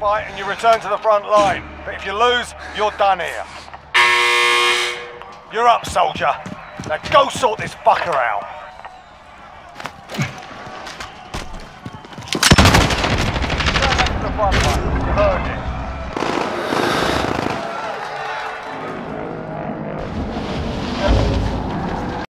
fight and you return to the front line. But if you lose, you're done here. You're up, soldier. Now go sort this fucker out. Turn back to the front line. You heard